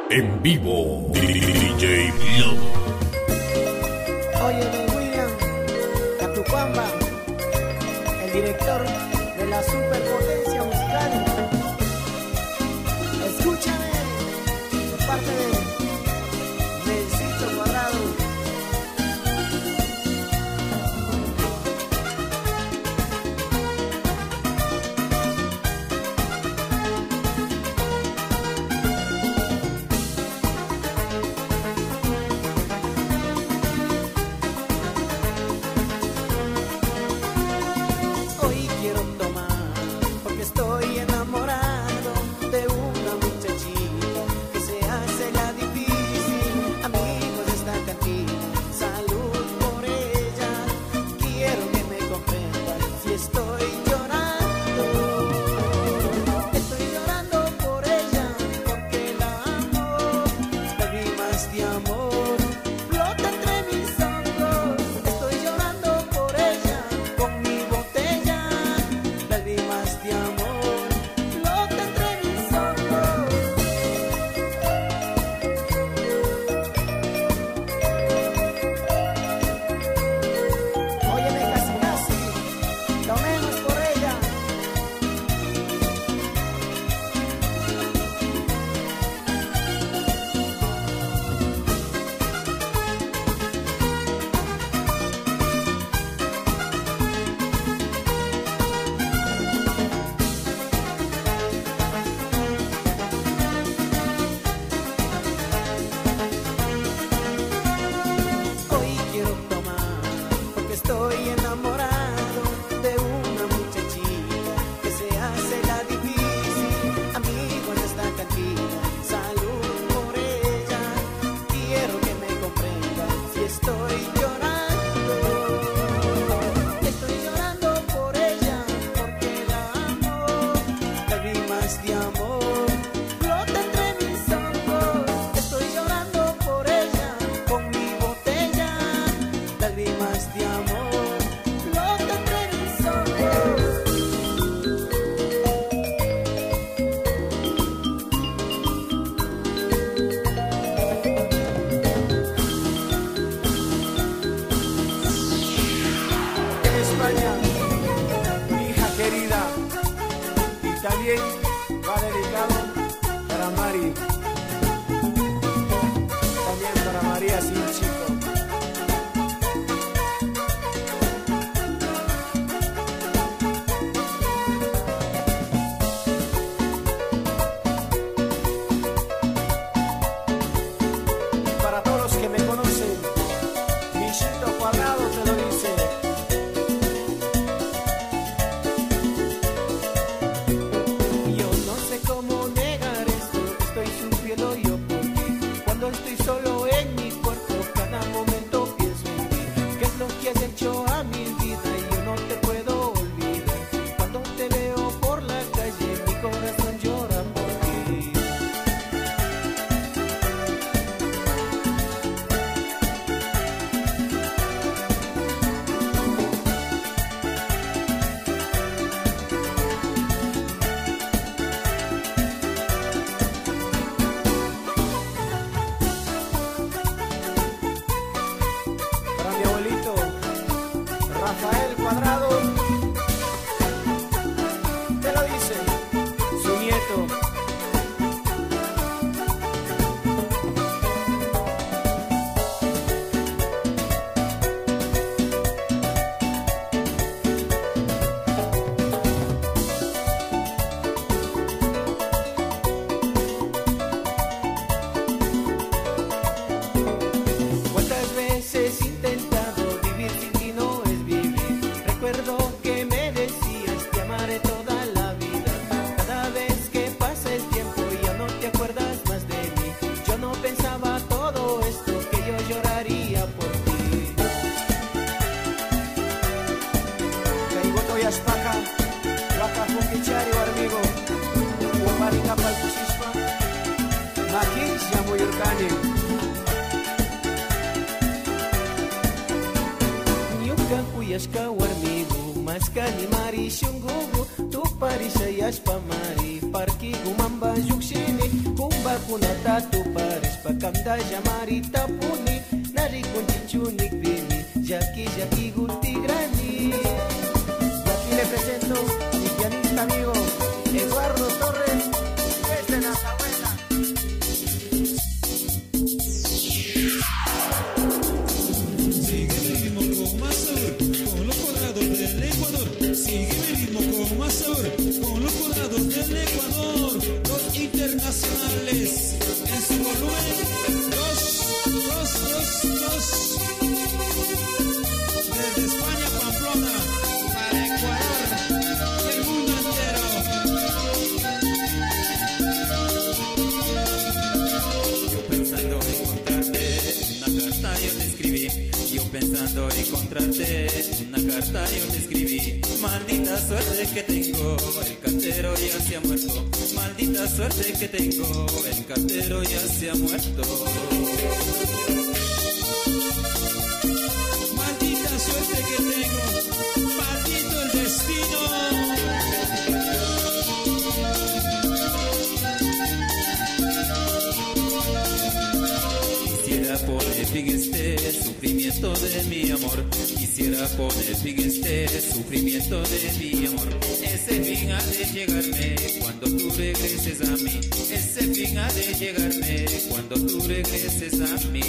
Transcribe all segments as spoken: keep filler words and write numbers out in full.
En vivo, D J Lobo. Óyeme, William Catucamba, el director de la superpotencia musical. Escúchame, de parte de Necesito Cuadrado. También va dedicado para Mari, también para María Sinchito. Para todos los que me conocen, Necesito Cuadrado te lo dice. Estoy solo en mi cuerpo, cada momento pienso en ti. ¿Qué es lo que has hecho a mi vida? Y yo no te puedo olvidar. Cuando te veo por la calle, mi corazón llora por ti. Rafael Cuadrado te lo dice su nieto. ¿Cuántas veces he intentado vivir sin ti? No es vivir. Recuerdo que me decías te amaré toda la vida. Cada vez que pasa el tiempo ya no te acuerdas más de mí. Yo no pensaba todo esto, que yo lloraría por ti. Kaigoto Yashpaka, Waka Funkichari Warmigo, Umarika Palkusispa, Makis Yamuyurkani. Nyuka Uyashka Warmigo, Maskani Mari Shungugu, Tu Parisha Yashpa Mari, Parki Gumamba Yukshini, Kumba Kunata Tupa. maldita llamarita puni, nari con chichunik vini, yaki yaki guti grani. Y aquí le presento mi pianista amigo Eduardo Torres, desde Nazahuela. Sigue el ritmo con más sabor, con los cuadrados del Ecuador. Sigue el ritmo con más sabor, con los cuadrados del Ecuador. Los internacionales en su volumen. Dos, dos, dos, dos. Desde España, Pamplona, para Ecuador y el mundo entero. Yo pensando encontrarte, una carta yo te escribí. Yo pensando encontrarte, una carta yo te escribí. Maldita suerte que tengo, el cartero ya se ha muerto. Maldita suerte que tengo, el cartero ya se ha muerto. Maldita suerte que tengo, maldito el destino. Quisiera poner fin a este sufrimiento de mi amor. Quisiera poner fin a este sufrimiento de mi amor. Ese fin ha de llegarme cuando tú regreses a mí. Ese fin ha de llegarme cuando tú regreses a mí.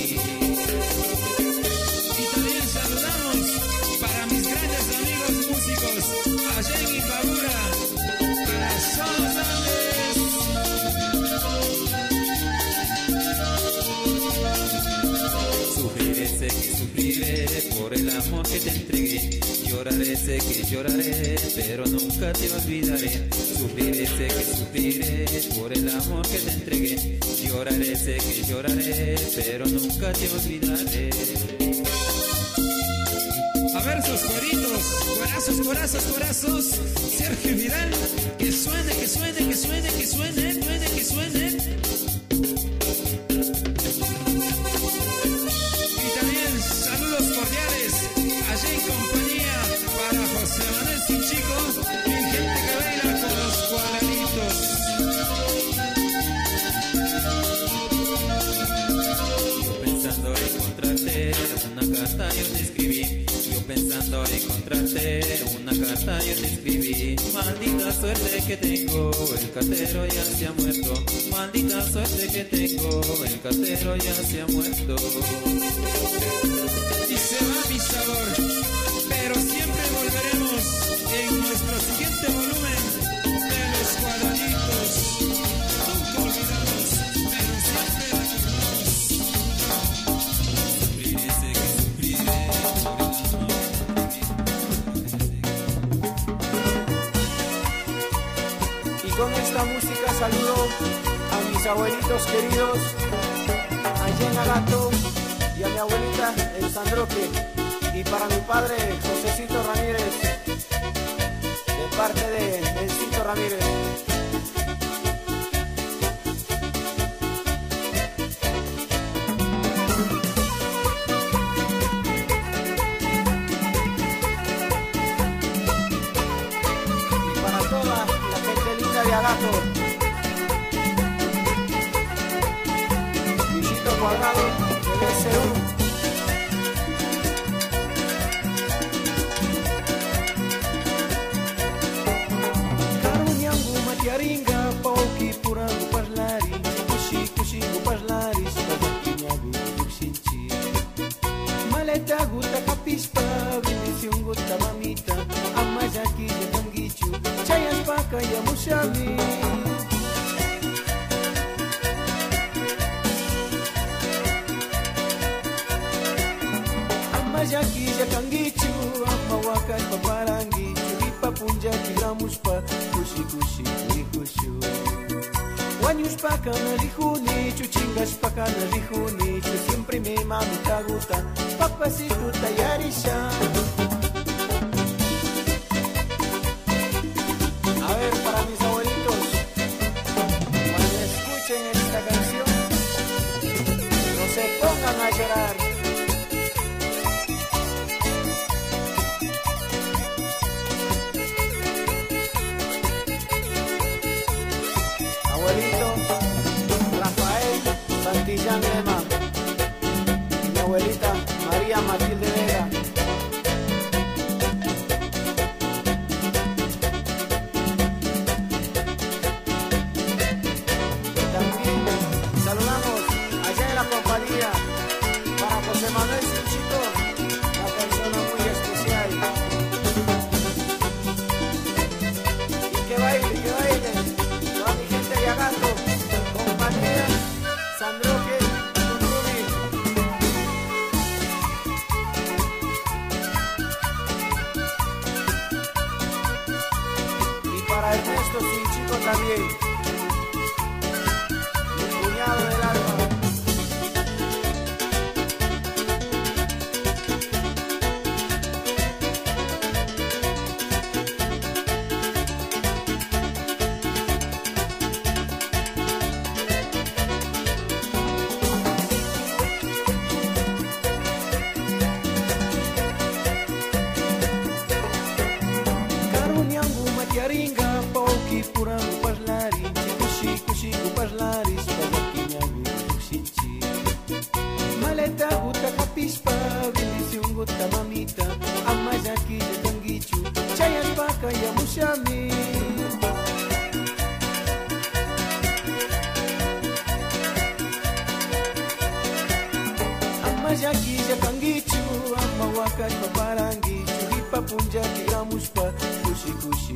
Y también saludamos para mis grandes amigos músicos, allá en Imbabura, para Solos Andes. Sufriré, sé que sufriré por el amor que te entregué. Lloraré, sé que lloraré, pero nunca te olvidaré. Sufriré, sé que sufriré por el amor que te entregué. Lloraré, sé que lloraré, pero nunca te olvidaré. A ver sus cueritos, corazos, corazos, corazos. Sergio Vidal, que suene, que suene, que suene, que suene, suene, que suene. Y también saludos cordiales, allí en compañía para José Manuel Sinchico, y gente que baila con los cuadraditos. Yo pensando encontrarte, una carta yo te escribí. Yo pensando encontrarte, una carta yo te escribí. Maldita suerte que tengo, el cartero ya se ha muerto. Maldita suerte que tengo, el cartero ya se ha muerto. Y se va mi sabor, pero siempre volveremos en nuestro siguiente volumen de los cuadraditos. Nunca olvidamos, pero siempre recordamos. Sufriré, sé que sufriré por el amor. Y con esta música saludo a mis abuelitos queridos, a Jen Agato y a mi abuelita El Sandroque, y para mi padre Josecito Ramírez, de parte de Encito Ramírez. Y para toda la gente linda de Agato, Luisito Cuadrado de B C U. Yaringa, pauki, purangu, parlari, kushi, kushi, parlari, spazakinyagu, kuxinchi. Maleta, guta, capispa, bendición, guta, mamita, amayaki, yatangichu, chayas, paca, yamushami. Amayaki, yatangichu, amawakas, paparangi, churipa, punjaki, ramuspa, kushi, kushi, Guanyuspaka na rihuni, chuchingas paka na rihuni, que siempre mi mami te gusta, papacito tayarisha. A ver, para mis abuelitos, cuando escuchen esta canción, no se pongan a llorar. Abuelito Rafael Santillán Lema. María Matilde Vega. También saludamos allá en la compañía para José Manuel Sinchito, una persona muy especial. Y que baile, que baile, toda mi gente de Agato, compañía Sandroque, Tunrumi. Y para Ernesto Sinchito también, mi cuñado del alma. Yaringa, pauki, purangu, paslari, kushi, kushi, paslaris, payakinyagu, kusichi. Maleta, guta, capispa, bendición, guta, mamita, amayaki, yatangichu, chayas, paca, yamushami. Amayaki, yatangichu, amawakas, paparangi, chuhipa, punjaki, ramuspa, kushi, kushi,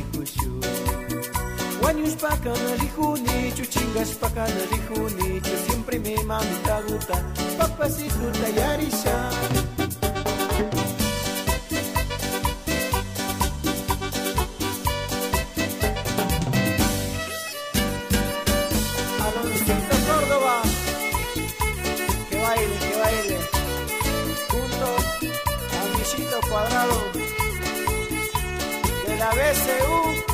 Guanyus pa' canalihuni, chuchingas pa' canalihuni, yo siempre me mamita guta, papacito tayarisha. Aloncito Córdoba, que baile, que baile, junto a Michito Cuadrado de la B C U.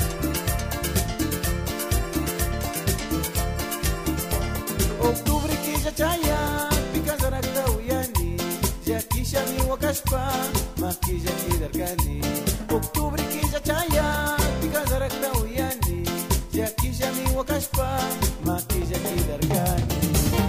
Octubre que wakashpa makilla kidarkani octubre killa chaya tikazarakta uyani yakilla mi wakashpa makilla kidarkani.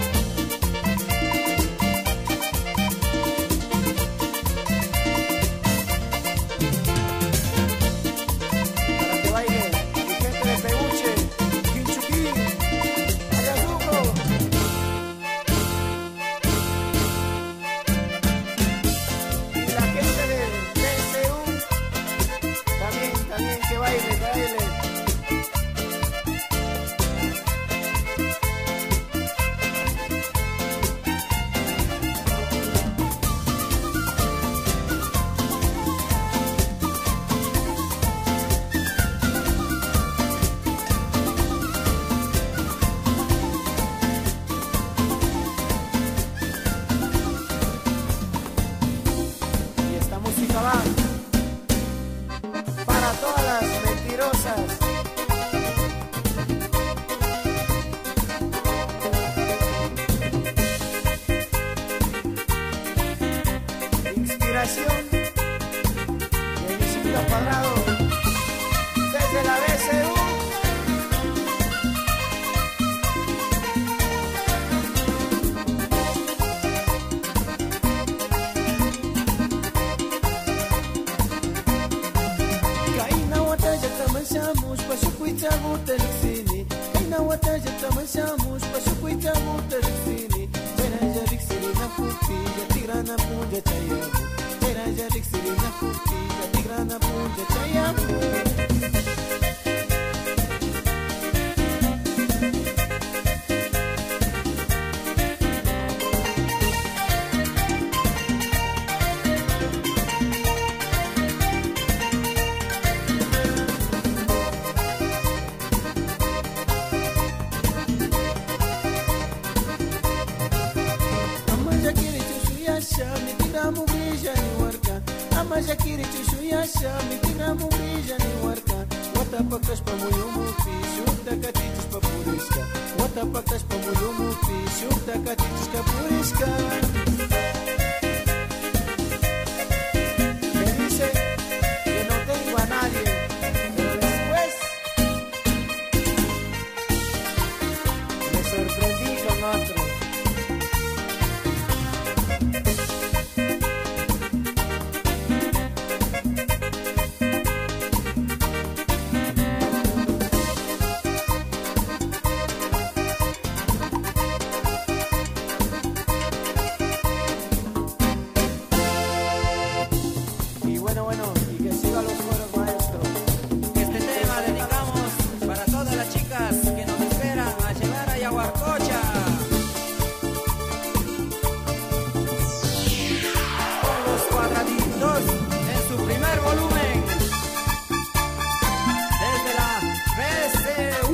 Para todas las mentirosas, inspiración de Luisito Cuadrado desde la B C U. Tamansamus pasukuita mutalixini kaina wataja tamansamus pasukuita mutalixini era ya rixini na pupi ya tigrana punja chayamu era ya rixini na pupi ya tigrana punja chayamu. Mi tigramu brilla ni warka ama yakiri chushu yasha mi tigramu brilla ni warka wata pakas pa muyumu pi shukta katichis pa puriska wata pakas pa muyumu pi shukta katichis ka puriska. Me dice que no tengo a nadie, pero después me sorprendí con otro. Bueno, bueno, y que sigan los buenos maestros. Este tema dedicamos para todas las chicas que nos esperan a llegar a Yaguarcocha. Con los cuadraditos en su primer volumen. Desde la B C U.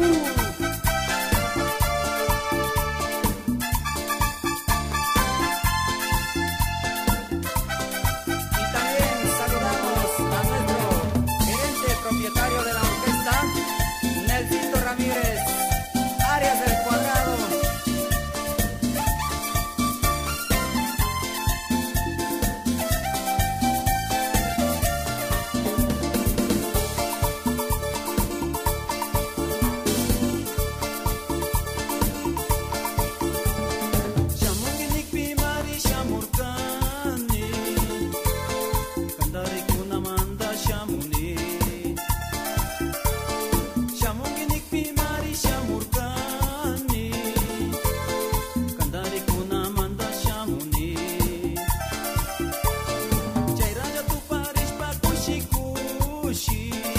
Propietario de la orquesta, Nelsito Ramírez, Arias del Cuadrado. Shamunginik Pimari Shamurkani, Kandari Kunamanda Shamuni. Shamunginik Pimari Shamurkani, Kandari Kunamanda Shamuni. Chairaya tu paris pa kushi kushi,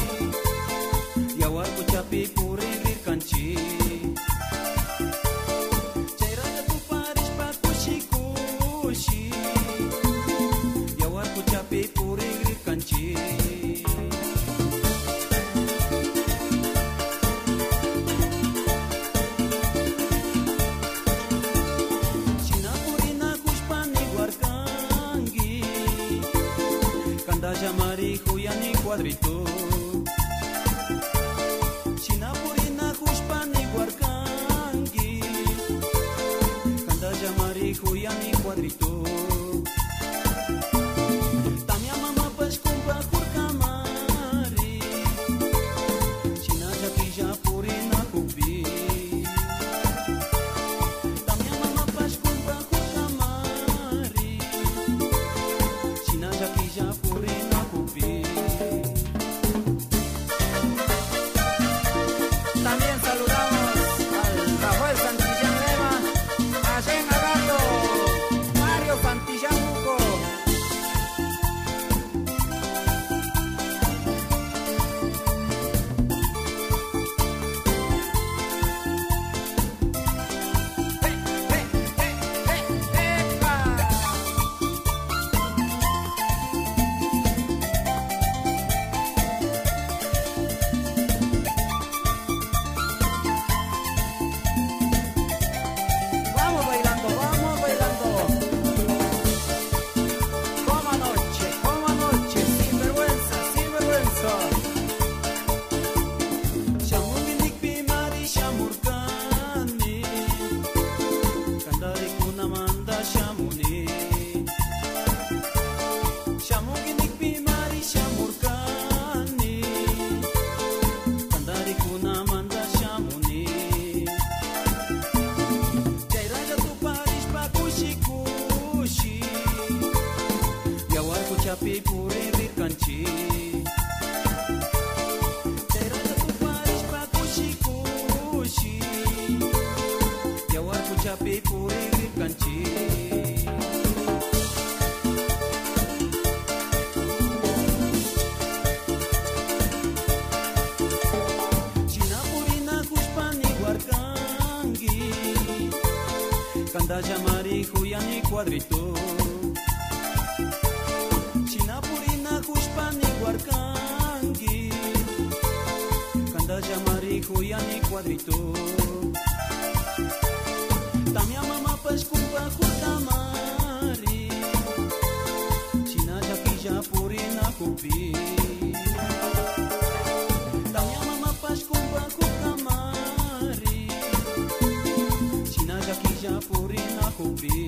Yawar kuchapi purir kanchi. Chairaya tu paris pa kushi kushi, Yawar kuchapi purir kanchi. Yamari huyani cuadrito Chinapurina hushpani guarkangi Kanda yamari huyani cuadrito huyani cuadrito Chinapurina hushpani huarkanki Kanda llamari huyani cuadrito Tamia mama pascupa hutamari China yakilla purina hupi Tamia mama pascupa hutamari China yakilla purina hupi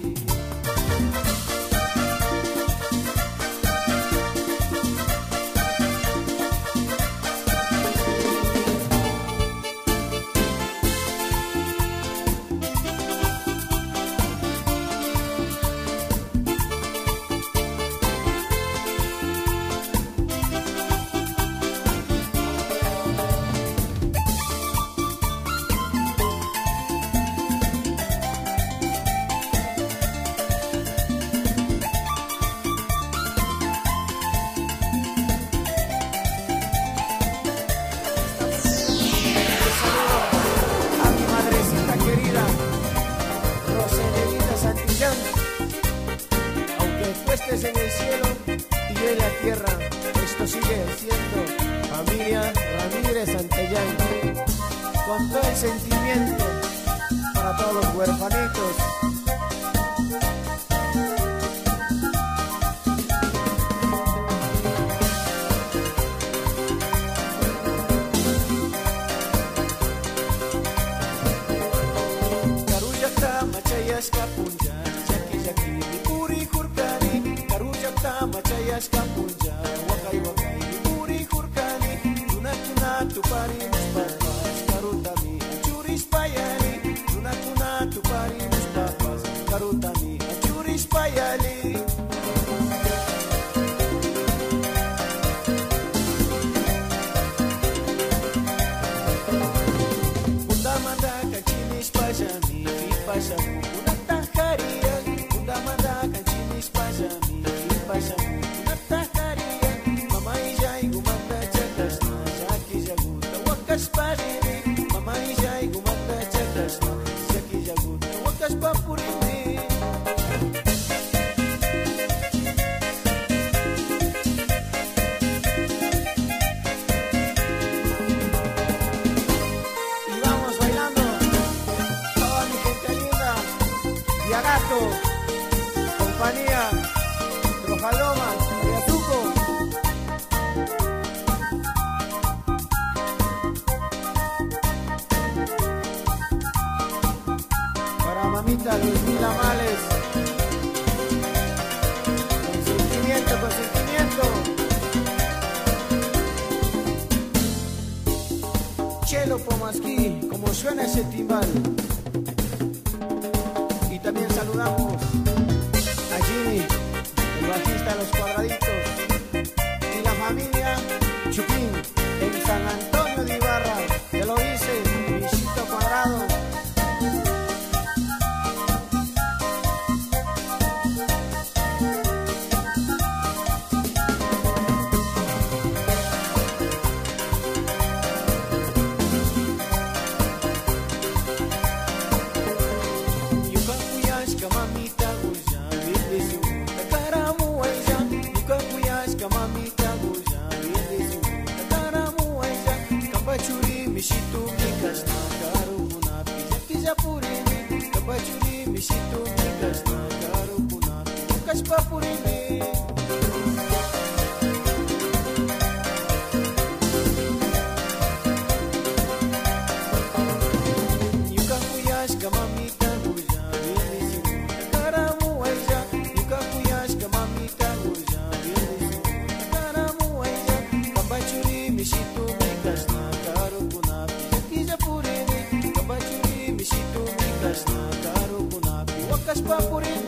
En el cielo y en la tierra, esto sigue siendo familia Ramírez Santillán, con todo el sentimiento para todos los huerfanitos. Caruyacta, Machayas, Capunja, Yaqui, Yaqui, Nipuri, Jurcani, Caruyacta, Machayas, Capunja, Wakai, Wakai, Nipuri, Jurcani, Tuna, Tuna, Tupari, mis papas, Carutami, Churis, Payali, Tuna, Tuna, Tupari, mis papas, Carutami, Churis, Payali. Undamanda, Cachinis, Payami, Payamu, una tajaría, Undamanda, Cachinis, Payami, Payamu, una tajaría, Mamá y Yay, Gumanda, Chacasna, Yaki, Yaguta, Wakas, Parini, Mamá y Yay, Gumanda, Chacasna, Yaki, Yaguta, Wakas, Papurini. Y vamos bailando, toda mi gente linda, Diagato, compañía, Trojalomas, Riazuco. Para mamita Luis Mila Males, con sentimiento, con sentimiento. Chelo Pomasquí, como suena ese timbal. Y también saludamos a Jimmy, el bajista de Los Cuadraditos, y la familia Chupín en San Antonio de Ibarra. Te lo dice Luisito Cuadrado. Yukakuyashka mamita guya, Bilisimuta karamuaya. Yukakuyashka mamita guya, Bilisimuta karamuaya. Kambachuri mishitu mikasna karukunapi, Yakiyapurini. Kambachuri mishitu mikasna karukunapi, Yakashpapurini. Yukakuyashka mamita guya, Bilisimuta karamuaya. Yukakuyashka mamita guya, Bilisimuta karamuaya. Kambachuri mishitu mikasna karukunapi, Yakiyapurini. Kambachuri mishitu mikasna karukunapi, Wakashpapurini.